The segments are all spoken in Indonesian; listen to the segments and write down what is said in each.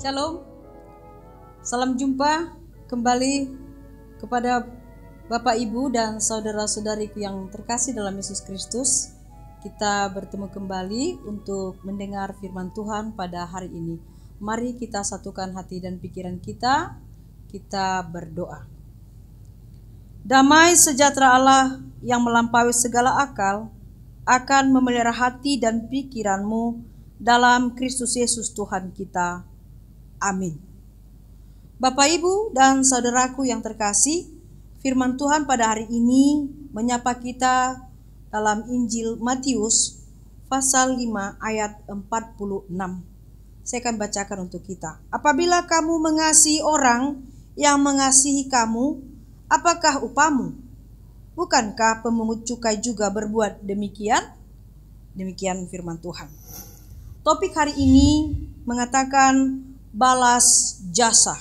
Shalom, salam jumpa kembali kepada Bapak Ibu dan saudara-saudariku yang terkasih dalam Yesus Kristus. Kita bertemu kembali untuk mendengar firman Tuhan pada hari ini. Mari kita satukan hati dan pikiran kita berdoa. Damai sejahtera Allah yang melampaui segala akal akan memelihara hati dan pikiranmu dalam Kristus Yesus Tuhan kita. Amin. Bapak, Ibu, dan saudaraku yang terkasih, firman Tuhan pada hari ini menyapa kita dalam Injil Matius pasal 5 ayat 46. Saya akan bacakan untuk kita. Apabila kamu mengasihi orang yang mengasihi kamu, apakah upamu? Bukankah pemungut cukai juga berbuat demikian? Demikian firman Tuhan. Topik hari ini mengatakan balas jasa.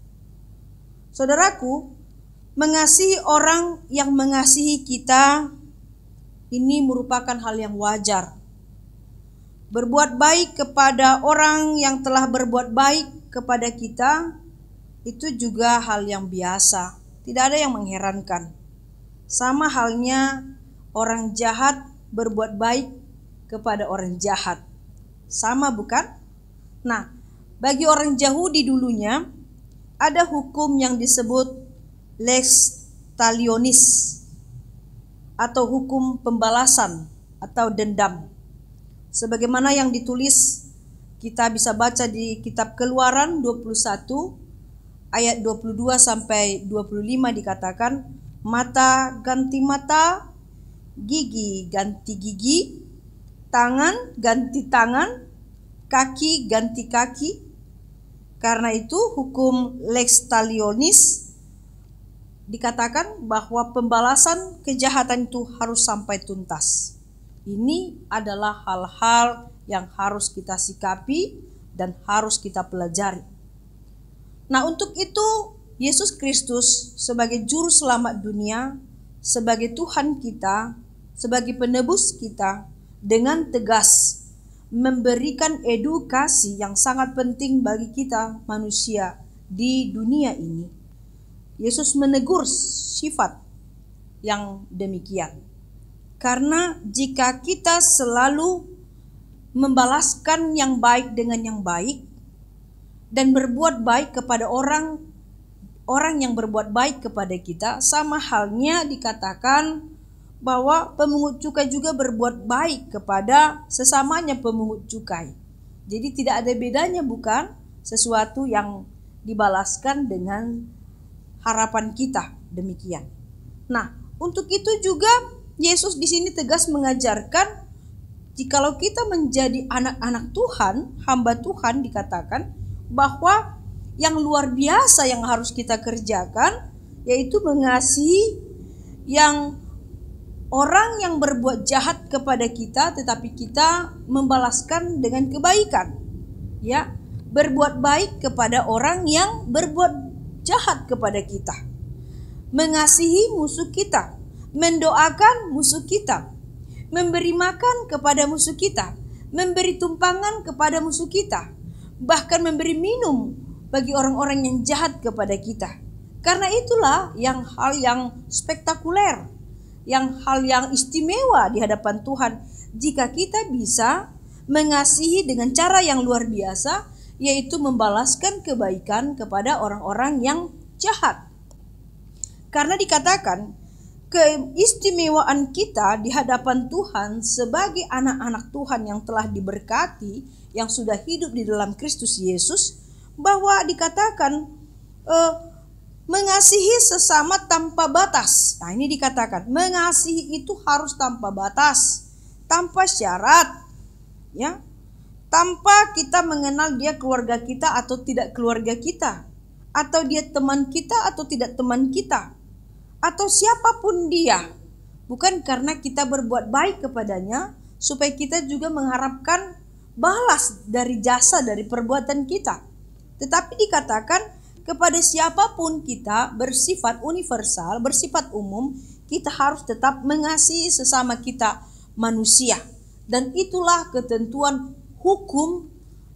Saudaraku, mengasihi orang yang mengasihi kita ini merupakan hal yang wajar. Berbuat baik kepada orang yang telah berbuat baik kepada kita itu juga hal yang biasa, tidak ada yang mengherankan. Sama halnya orang jahat berbuat baik kepada orang jahat. Sama bukan? Nah, bagi orang Yahudi dulunya ada hukum yang disebut lex talionis atau hukum pembalasan atau dendam. Sebagaimana yang ditulis, kita bisa baca di kitab Keluaran 21 ayat 22 sampai 25 dikatakan, mata ganti mata, gigi ganti gigi, tangan ganti tangan, kaki ganti kaki. Karena itu hukum lex talionis dikatakan bahwa pembalasan kejahatan itu harus sampai tuntas. Ini adalah hal-hal yang harus kita sikapi dan harus kita pelajari. Nah, untuk itu Yesus Kristus sebagai juru selamat dunia, sebagai Tuhan kita, sebagai penebus kita, dengan tegas memberikan edukasi yang sangat penting bagi kita manusia di dunia ini. Yesus menegur sifat yang demikian. Karena jika kita selalu membalaskan yang baik dengan yang baik dan berbuat baik kepada orang yang berbuat baik kepada kita, sama halnya dikatakan bahwa pemungut cukai juga berbuat baik kepada sesamanya pemungut cukai. Jadi tidak ada bedanya, bukan? Sesuatu yang dibalaskan dengan harapan kita demikian. Nah, untuk itu juga Yesus di sini tegas mengajarkan, jikalau kita menjadi anak-anak Tuhan, hamba Tuhan, dikatakan bahwa yang luar biasa yang harus kita kerjakan yaitu mengasihi orang yang berbuat jahat kepada kita, tetapi kita membalaskan dengan kebaikan. Ya, berbuat baik kepada orang yang berbuat jahat kepada kita. Mengasihi musuh kita, mendoakan musuh kita, memberi makan kepada musuh kita, memberi tumpangan kepada musuh kita, bahkan memberi minum bagi orang-orang yang jahat kepada kita. Karena itulah hal yang spektakuler, hal yang istimewa di hadapan Tuhan jika kita bisa mengasihi dengan cara yang luar biasa, yaitu membalaskan kebaikan kepada orang-orang yang jahat. Karena dikatakan keistimewaan kita di hadapan Tuhan sebagai anak-anak Tuhan yang telah diberkati, yang sudah hidup di dalam Kristus Yesus, bahwa dikatakan mengasihi sesama tanpa batas. Nah, ini dikatakan mengasihi itu harus tanpa batas, tanpa syarat, ya, tanpa kita mengenal dia keluarga kita atau tidak keluarga kita, atau dia teman kita atau tidak teman kita, atau siapapun dia. Bukan karena kita berbuat baik kepadanya supaya kita juga mengharapkan balas dari jasa dari perbuatan kita, tetapi dikatakan kepada siapapun kita bersifat universal, bersifat umum, kita harus tetap mengasihi sesama kita manusia. Dan itulah ketentuan hukum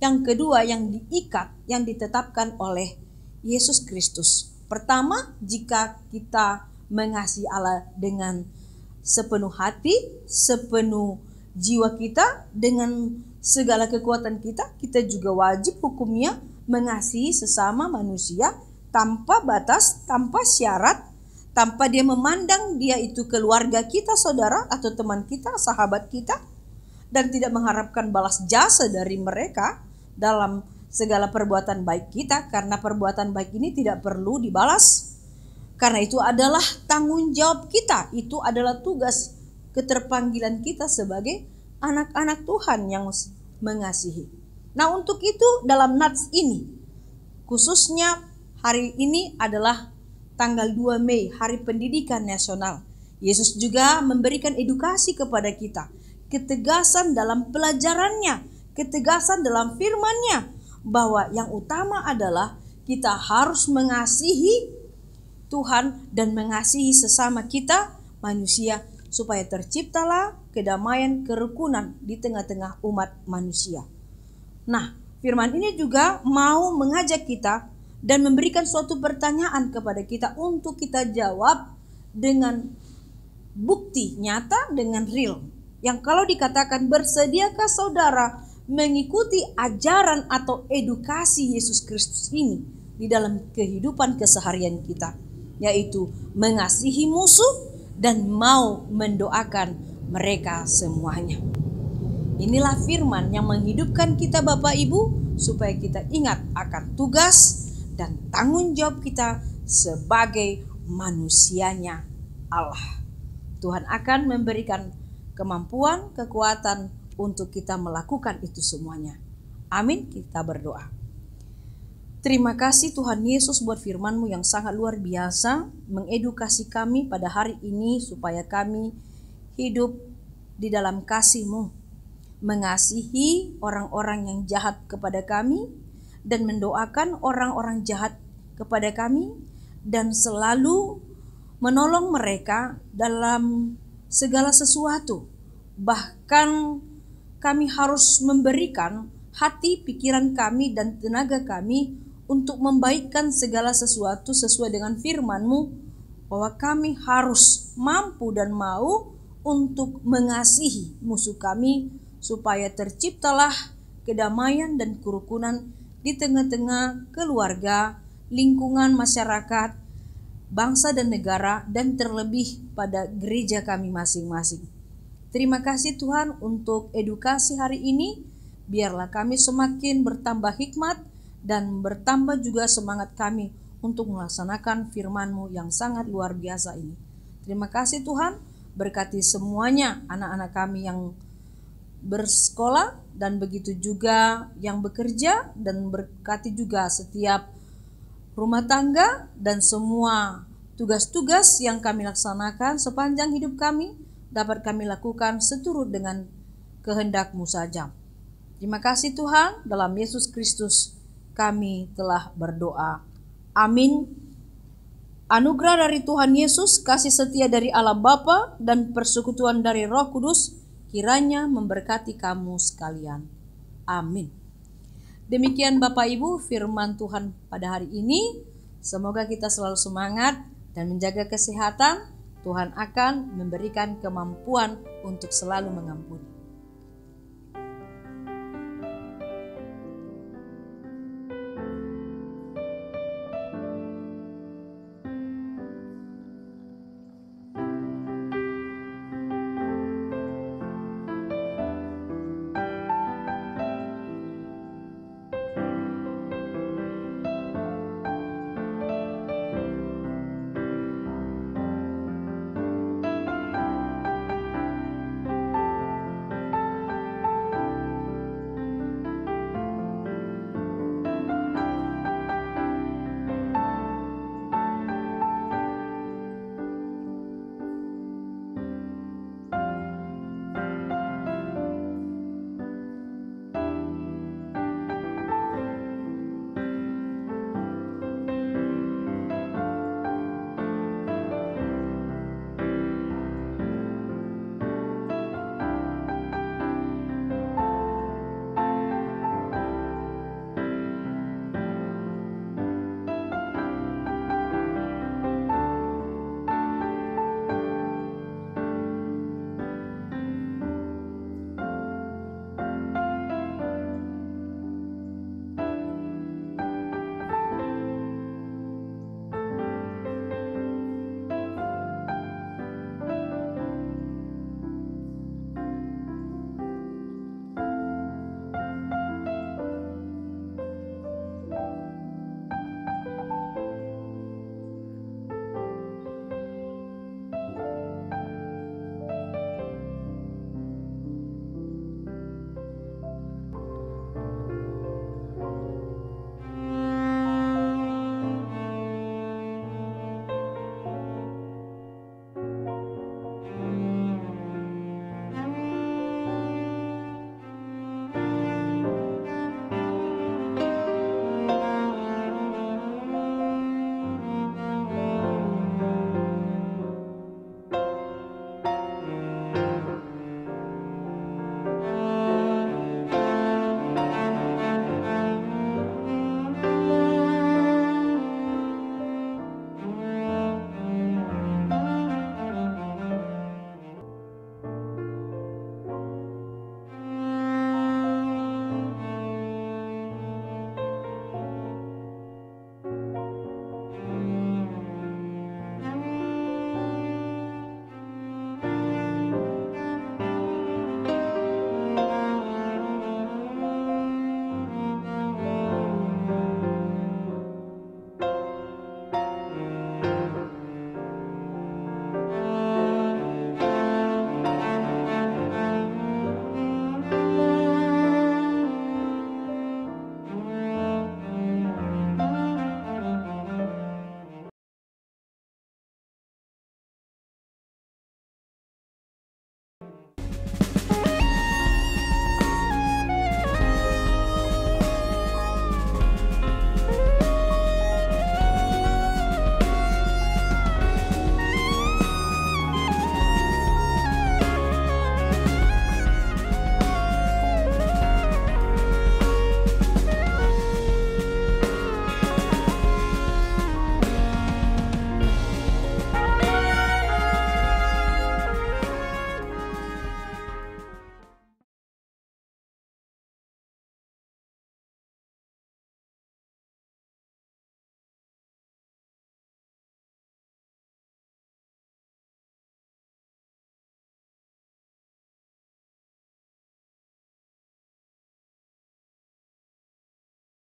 Yang kedua, yang diikat, yang ditetapkan oleh Yesus Kristus. Pertama, jika kita mengasihi Allah dengan sepenuh hati, sepenuh jiwa kita, dengan segala kekuatan kita, kita juga wajib hukumnya mengasihi sesama manusia tanpa batas, tanpa syarat, tanpa dia memandang dia itu keluarga kita, saudara atau teman kita, sahabat kita, dan tidak mengharapkan balas jasa dari mereka dalam segala perbuatan baik kita, karena perbuatan baik ini tidak perlu dibalas. Karena itu adalah tanggung jawab kita, itu adalah tugas keterpanggilan kita sebagai anak-anak Tuhan yang mengasihi. Nah, untuk itu dalam nats ini, khususnya hari ini adalah tanggal 2 Mei, Hari Pendidikan Nasional. Yesus juga memberikan edukasi kepada kita, ketegasan dalam pelajarannya, ketegasan dalam firman-Nya, bahwa yang utama adalah kita harus mengasihi Tuhan dan mengasihi sesama kita manusia, supaya terciptalah kedamaian, kerukunan di tengah-tengah umat manusia. Nah, firman ini juga mau mengajak kita dan memberikan suatu pertanyaan kepada kita untuk kita jawab dengan bukti nyata, dengan real. Yang kalau dikatakan, bersediakah saudara mengikuti ajaran atau edukasi Yesus Kristus ini di dalam kehidupan keseharian kita, yaitu mengasihi musuh dan mau mendoakan mereka semuanya. Inilah firman yang menghidupkan kita Bapak Ibu, supaya kita ingat akan tugas dan tanggung jawab kita sebagai manusianya Allah. Tuhan akan memberikan kemampuan, kekuatan untuk kita melakukan itu semuanya. Amin, kita berdoa. Terima kasih Tuhan Yesus buat firman-Mu yang sangat luar biasa, mengedukasi kami pada hari ini supaya kami hidup di dalam kasih-Mu, mengasihi orang-orang yang jahat kepada kami, dan mendoakan orang-orang jahat kepada kami, dan selalu menolong mereka dalam segala sesuatu. Bahkan kami harus memberikan hati, pikiran kami, dan tenaga kami untuk membaikkan segala sesuatu sesuai dengan firman-Mu, bahwa kami harus mampu dan mau untuk mengasihi musuh kami, supaya terciptalah kedamaian dan kerukunan di tengah-tengah keluarga, lingkungan masyarakat, bangsa dan negara, dan terlebih pada gereja kami masing-masing. Terima kasih Tuhan untuk edukasi hari ini. Biarlah kami semakin bertambah hikmat dan bertambah juga semangat kami untuk melaksanakan firman-Mu yang sangat luar biasa ini. Terima kasih Tuhan, berkati semuanya anak-anak kami yang bersekolah dan begitu juga yang bekerja, dan berkati juga setiap rumah tangga dan semua tugas-tugas yang kami laksanakan sepanjang hidup kami dapat kami lakukan seturut dengan kehendak-Mu saja. Terima kasih Tuhan, dalam Yesus Kristus kami telah berdoa. Amin. Anugerah dari Tuhan Yesus, kasih setia dari Allah Bapa, dan persekutuan dari Roh Kudus kiranya memberkati kamu sekalian. Amin. Demikian Bapak Ibu firman Tuhan pada hari ini. Semoga kita selalu semangat dan menjaga kesehatan. Tuhan akan memberikan kemampuan untuk selalu mengampuni.